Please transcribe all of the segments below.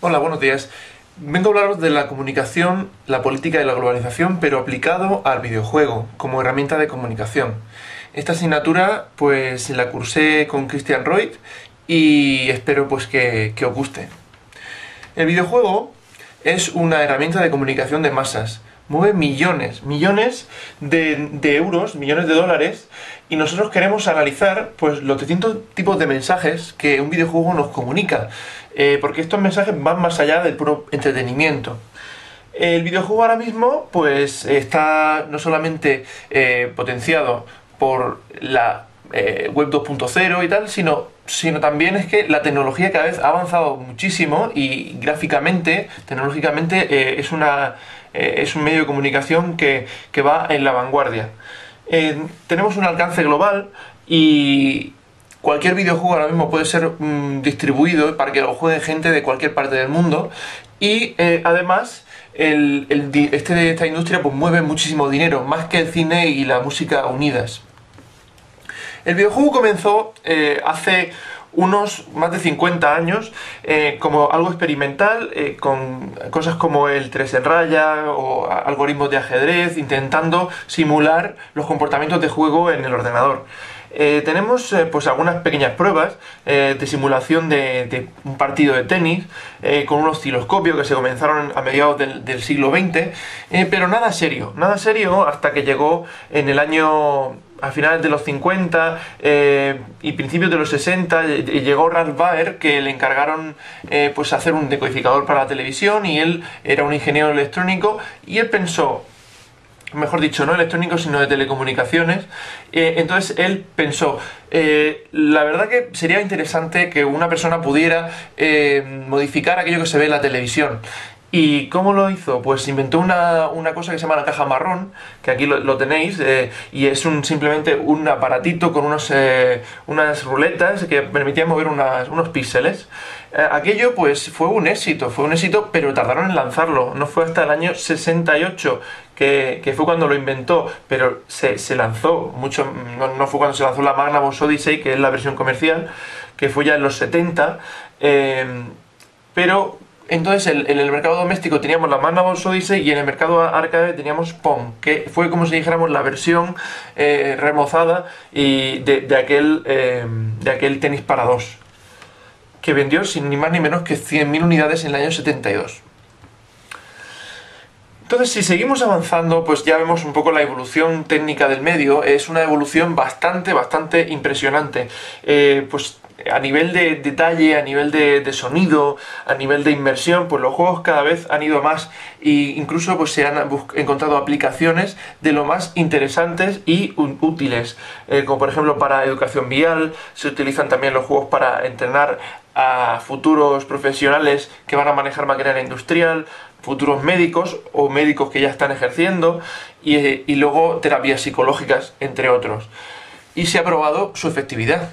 Hola, buenos días. Vengo a hablaros de la comunicación, la política y la globalización, pero aplicado al videojuego, como herramienta de comunicación. Esta asignatura, pues, la cursé con Christian Reutt y espero, pues, que os guste. El videojuego es una herramienta de comunicación de masas. Mueve millones de euros, millones de dólares, y nosotros queremos analizar pues los distintos tipos de mensajes que un videojuego nos comunica, porque estos mensajes van más allá del puro entretenimiento. El videojuego ahora mismo pues está no solamente potenciado por la web 2.0 y tal, sino también es que la tecnología cada vez ha avanzado muchísimo y gráficamente, tecnológicamente, es un medio de comunicación que va en la vanguardia. Tenemos un alcance global y cualquier videojuego ahora mismo puede ser distribuido para que lo juegue gente de cualquier parte del mundo y además esta industria pues mueve muchísimo dinero, más que el cine y la música unidas. El videojuego comenzó hace unos más de 50 años como algo experimental, con cosas como el 3 en raya o algoritmos de ajedrez, intentando simular los comportamientos de juego en el ordenador. Tenemos pues algunas pequeñas pruebas de simulación de un partido de tenis con un osciloscopio que se comenzaron a mediados del siglo XX, pero nada serio hasta que llegó en el año a finales de los 50 y principios de los 60 llegó Ralph Baer, que le encargaron pues hacer un decodificador para la televisión, y él era un ingeniero electrónico y él pensó, mejor dicho, no electrónico sino de telecomunicaciones, entonces él pensó, la verdad que sería interesante que una persona pudiera modificar aquello que se ve en la televisión. ¿Y cómo lo hizo? Pues inventó una cosa que se llama la caja marrón, que aquí lo tenéis, y es simplemente un aparatito con unas ruletas que permitían mover unos píxeles. Aquello pues fue un éxito, pero tardaron en lanzarlo. No fue hasta el año 68 que fue cuando lo inventó, pero se lanzó mucho, no fue cuando se lanzó la Magnavox Odyssey, que es la versión comercial, que fue ya en los 70, pero entonces en el mercado doméstico teníamos la Magnavox Odyssey y en el mercado arcade teníamos Pong, que fue como si dijéramos la versión remozada y de aquel tenis para dos, que vendió sin ni más ni menos que 100.000 unidades en el año 72. Entonces, si seguimos avanzando, pues ya vemos un poco la evolución técnica del medio. Es una evolución bastante impresionante. Pues a nivel de detalle, a nivel de sonido, a nivel de inmersión, pues los juegos cada vez han ido más, e incluso pues se han encontrado aplicaciones de lo más interesantes y útiles, como por ejemplo para educación vial. Se utilizan también los juegos para entrenar a futuros profesionales que van a manejar maquinaria industrial, futuros médicos o médicos que ya están ejerciendo, y luego terapias psicológicas, entre otros. Y se ha probado su efectividad.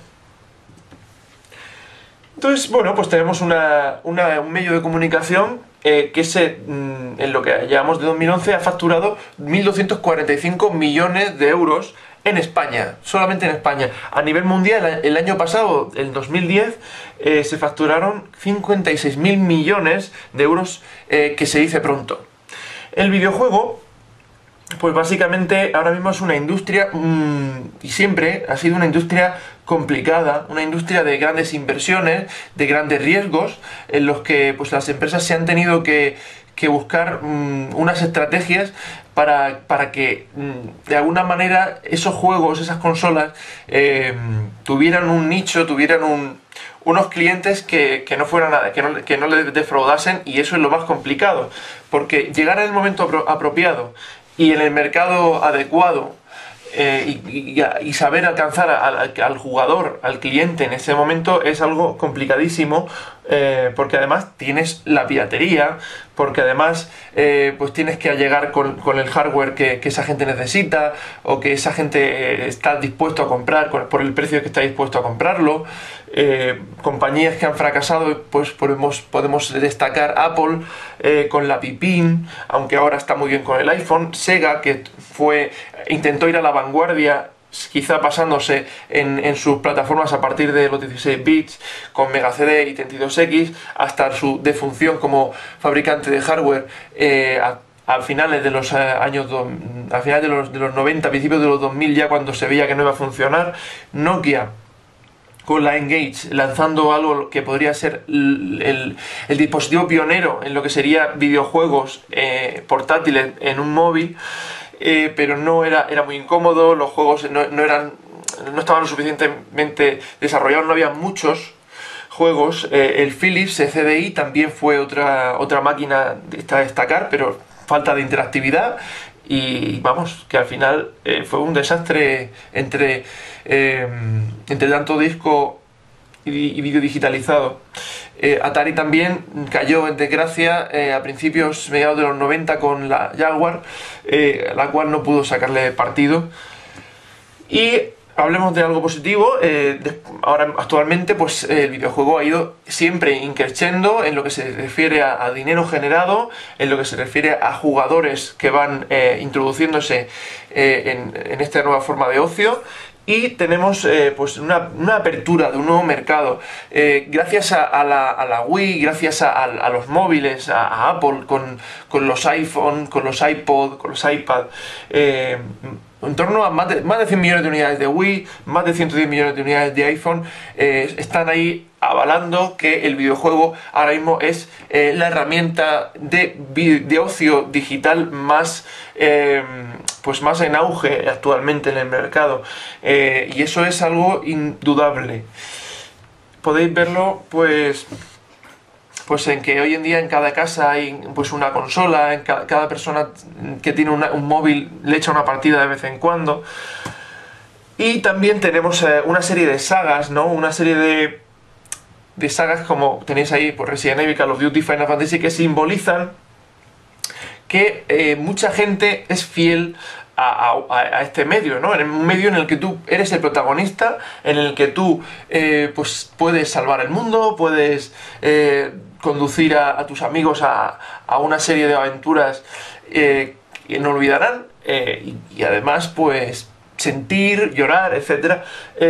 Entonces, bueno, pues tenemos un medio de comunicación que en lo que llevamos de 2011 ha facturado 1.245 millones de euros en España, solamente en España. A nivel mundial, el año pasado, el 2010, se facturaron 56.000 millones de euros, que se dice pronto. El videojuego, pues básicamente ahora mismo es una industria, y siempre ha sido una industria complicada, una industria de grandes inversiones, de grandes riesgos, en los que pues las empresas se han tenido que buscar unas estrategias para que de alguna manera esos juegos, esas consolas, tuvieran un nicho, tuvieran unos clientes que no fueran nada, que no les defraudasen, y eso es lo más complicado, porque llegar en el momento apropiado y en el mercado adecuado, y saber alcanzar al jugador, al cliente en ese momento, es algo complicadísimo, porque además tienes la piratería, porque además pues tienes que llegar con el hardware que esa gente necesita, o que esa gente está dispuesto a comprar por el precio que está dispuesto a comprarlo. Compañías que han fracasado, pues podemos destacar Apple con la Pipin, aunque ahora está muy bien con el iPhone. Sega, que intentó ir a la vanguardia quizá pasándose en sus plataformas a partir de los 16 bits, con Mega CD y 32X, hasta su defunción como fabricante de hardware a finales de los a finales de los 90, principios de los 2000, ya cuando se veía que no iba a funcionar. Nokia con la N-Gage lanzando algo que podría ser el dispositivo pionero en lo que sería videojuegos portátiles en un móvil, pero no era muy incómodo, los juegos no estaban lo suficientemente desarrollados, no había muchos juegos. El Philips CDI también fue otra máquina a destacar, pero falta de interactividad, y vamos, que al final fue un desastre entre tanto disco y vídeo digitalizado. Atari también cayó en desgracia a mediados de los 90 con la Jaguar, la cual no pudo sacarle partido. Y hablemos de algo positivo. Ahora actualmente pues el videojuego ha ido siempre increciendo en lo que se refiere a dinero generado, en lo que se refiere a jugadores que van introduciéndose en esta nueva forma de ocio. Y tenemos pues una apertura de un nuevo mercado. Gracias a la Wii, gracias a los móviles, a Apple con los iPhone, con los iPod, con los iPad, en torno a más de 100 millones de unidades de Wii, más de 110 millones de unidades de iPhone, están ahí avalando que el videojuego ahora mismo es la herramienta de ocio digital más en auge actualmente en el mercado, y eso es algo indudable. Podéis verlo pues en que hoy en día en cada casa hay pues una consola, en cada persona que tiene un móvil le echa una partida de vez en cuando. Y también tenemos una serie de sagas, ¿no? Una serie de sagas, como tenéis ahí, pues Resident Evil, Call of Duty, Final Fantasy, que simbolizan que mucha gente es fiel a este medio, ¿no? En un medio en el que tú eres el protagonista, en el que tú pues puedes salvar el mundo, puedes conducir a tus amigos a una serie de aventuras que no olvidarán, y además pues sentir, llorar, etcétera.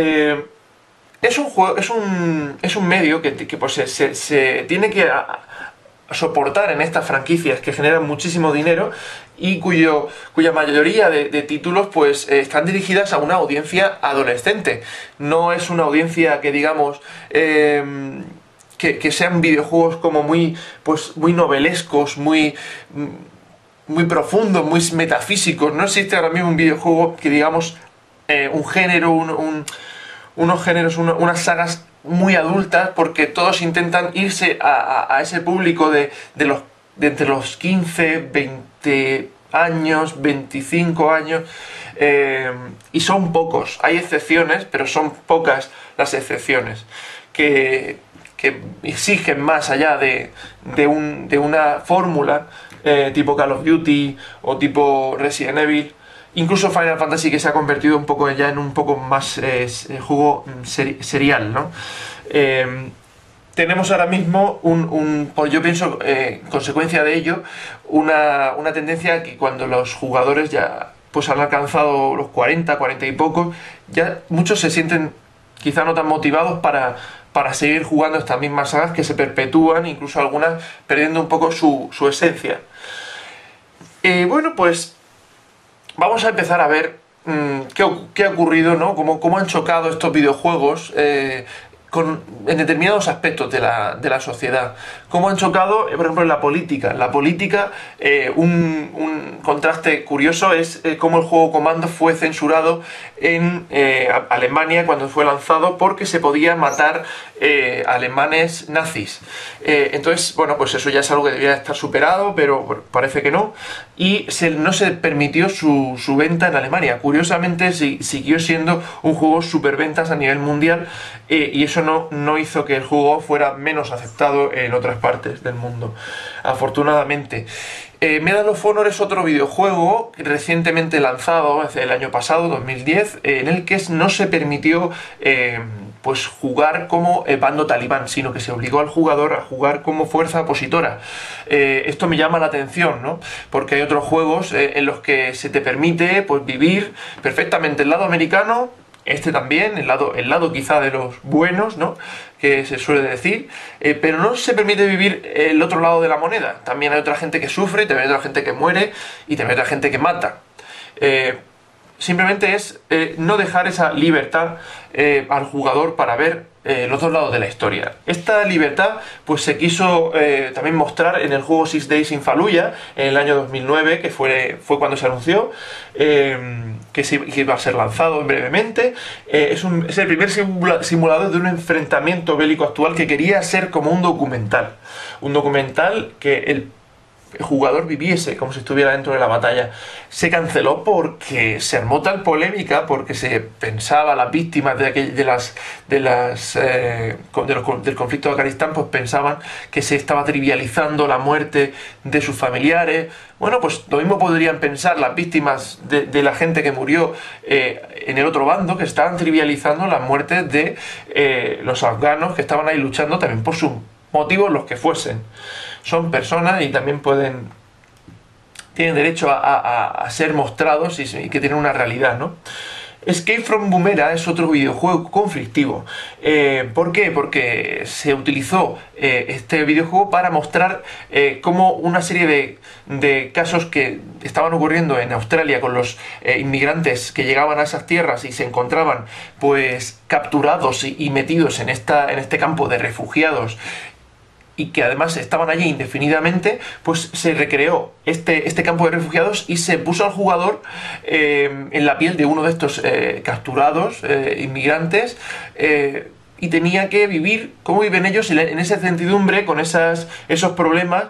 Es un juego, es un medio que pues se tiene que soportar en estas franquicias que generan muchísimo dinero y cuya mayoría de títulos pues están dirigidas a una audiencia adolescente. No es una audiencia que digamos que sean videojuegos como muy novelescos, muy profundos, muy metafísicos. No existe ahora mismo un videojuego que digamos un género, unos géneros, unas sagas muy adultas, porque todos intentan irse a ese público de entre los 15, 20 años, 25 años, y son pocos. Hay excepciones, pero son pocas las excepciones que exigen más allá de una fórmula tipo Call of Duty o tipo Resident Evil. Incluso Final Fantasy, que se ha convertido un poco ya en un poco más juego serial, ¿no? Tenemos ahora mismo pues yo pienso, consecuencia de ello, una tendencia que cuando los jugadores ya pues han alcanzado los 40 y pocos, ya muchos se sienten quizá no tan motivados para seguir jugando estas mismas sagas, que se perpetúan, incluso algunas perdiendo un poco su esencia. Bueno, pues vamos a empezar a ver qué ha ocurrido, ¿no? Cómo han chocado estos videojuegos en determinados aspectos de la sociedad. Cómo han chocado, por ejemplo, en la política. En la política, un contraste curioso es cómo el juego Comando fue censurado en Alemania cuando fue lanzado, porque se podía matar alemanes nazis. Entonces, bueno, pues eso ya es algo que debía estar superado, pero bueno, parece que no. Y no se permitió su venta en Alemania. Curiosamente, siguió siendo un juego superventas a nivel mundial, y eso no hizo que el juego fuera menos aceptado en otras partes del mundo, afortunadamente. Medal of Honor es otro videojuego recientemente lanzado, el año pasado, 2010, en el que no se permitió pues jugar como bando talibán, sino que se obligó al jugador a jugar como fuerza opositora. Esto me llama la atención, ¿no? Porque hay otros juegos en los que se te permite pues vivir perfectamente el lado americano, este también, el lado quizá de los buenos, ¿no? Que se suele decir, pero no se permite vivir el otro lado de la moneda. También hay otra gente que sufre, también hay otra gente que muere y también hay otra gente que mata. Simplemente es no dejar esa libertad al jugador para ver los dos lados de la historia. Esta libertad pues se quiso también mostrar en el juego Six Days in Fallujah en el año 2009, que fue cuando se anunció que iba a ser lanzado brevemente. Es el primer simulador de un enfrentamiento bélico actual que quería ser como un documental. Un documental que el jugador viviese como si estuviera dentro de la batalla. Se canceló porque se armó tal polémica, porque se pensaba, las víctimas del conflicto de Afganistán pues pensaban que se estaba trivializando la muerte de sus familiares. Bueno, pues lo mismo podrían pensar las víctimas de la gente que murió en el otro bando, que estaban trivializando las muertes de los afganos que estaban ahí luchando también por sus motivos, los que fuesen. Son personas y también tienen derecho a ser mostrados y que tienen una realidad, ¿no? Escape from Boomerang es otro videojuego conflictivo. ¿Por qué? Porque se utilizó este videojuego para mostrar cómo una serie de casos que estaban ocurriendo en Australia con los inmigrantes que llegaban a esas tierras y se encontraban pues capturados y metidos en este campo de refugiados, y que además estaban allí indefinidamente, pues se recreó este campo de refugiados y se puso al jugador en la piel de uno de estos capturados inmigrantes, y tenía que vivir como viven ellos en esa incertidumbre, con esos problemas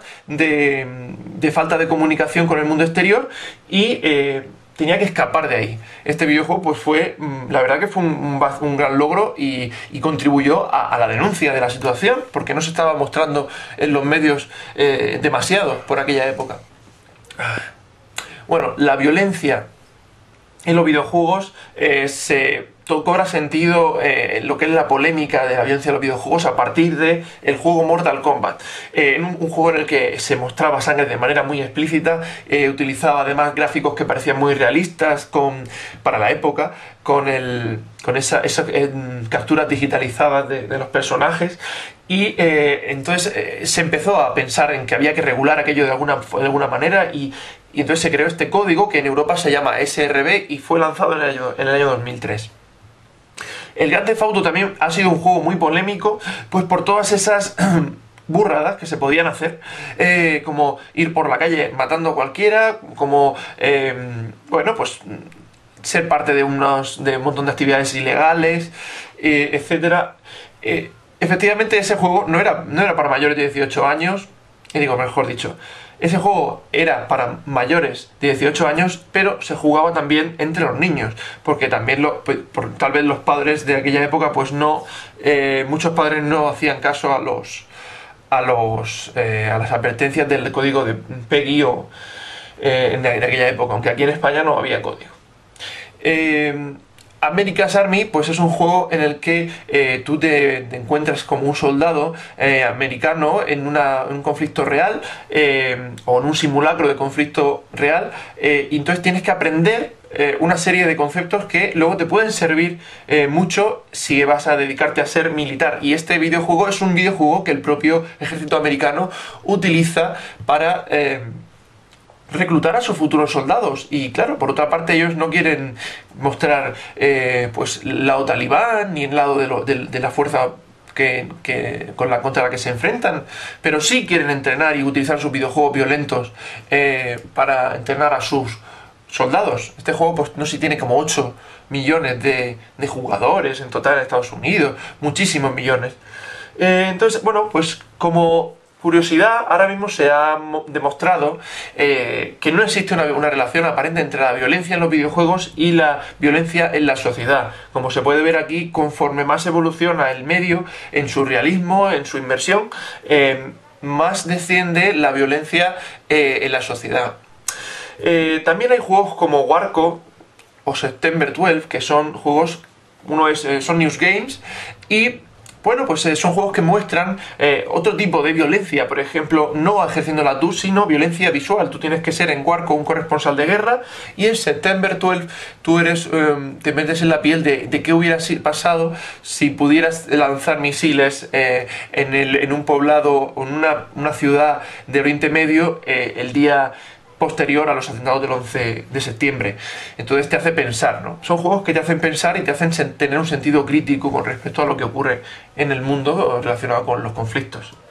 de falta de comunicación con el mundo exterior, y tenía que escapar de ahí. Este videojuego pues fue, la verdad que fue un gran logro y contribuyó a la denuncia de la situación, porque no se estaba mostrando en los medios demasiado por aquella época. Bueno, la violencia en los videojuegos cobra sentido lo que es la polémica de la violencia en los videojuegos a partir del juego Mortal Kombat. Un juego en el que se mostraba sangre de manera muy explícita, utilizaba además gráficos que parecían muy realistas para la época, con esas capturas digitalizadas de los personajes. Y entonces se empezó a pensar en que había que regular aquello de alguna manera, y entonces se creó este código que en Europa se llama SRB y fue lanzado en el año 2003. El Grand Theft Auto también ha sido un juego muy polémico, pues por todas esas burradas que se podían hacer, como ir por la calle matando a cualquiera, como, bueno, pues ser parte de un montón de actividades ilegales, etcétera. Efectivamente, ese juego no era para mayores de 18 años, mejor dicho, ese juego era para mayores de 18 años, pero se jugaba también entre los niños, porque también tal vez los padres de aquella época, pues muchos padres no hacían caso a las advertencias del código de PEGI de aquella época, aunque aquí en España no había código. America's Army pues es un juego en el que tú te encuentras como un soldado americano en un conflicto real, o en un simulacro de conflicto real, y entonces tienes que aprender una serie de conceptos que luego te pueden servir mucho si vas a dedicarte a ser militar. Y este videojuego es un videojuego que el propio ejército americano utiliza para reclutar a sus futuros soldados. Y claro, por otra parte, ellos no quieren mostrar pues el lado talibán ni el lado de la fuerza contra la que se enfrentan, pero sí quieren entrenar y utilizar sus videojuegos violentos para entrenar a sus soldados. Este juego, pues no sé si tiene como 8 millones de jugadores en total en Estados Unidos, muchísimos millones. Entonces, bueno, pues como curiosidad, ahora mismo se ha demostrado que no existe una relación aparente entre la violencia en los videojuegos y la violencia en la sociedad. Como se puede ver aquí, conforme más evoluciona el medio en su realismo, en su inmersión, más desciende la violencia en la sociedad. También hay juegos como Warco o September 12, que son juegos uno son News Games, y bueno, pues son juegos que muestran otro tipo de violencia, por ejemplo, no ejerciéndola tú, sino violencia visual. Tú tienes que ser en Warco un corresponsal de guerra, y en September 12 tú te metes en la piel de qué hubiera pasado si pudieras lanzar misiles en un poblado o en una ciudad de Oriente Medio el día posterior a los atentados del 11 de septiembre. Entonces te hace pensar, ¿no? Son juegos que te hacen pensar y te hacen tener un sentido crítico con respecto a lo que ocurre en el mundo relacionado con los conflictos.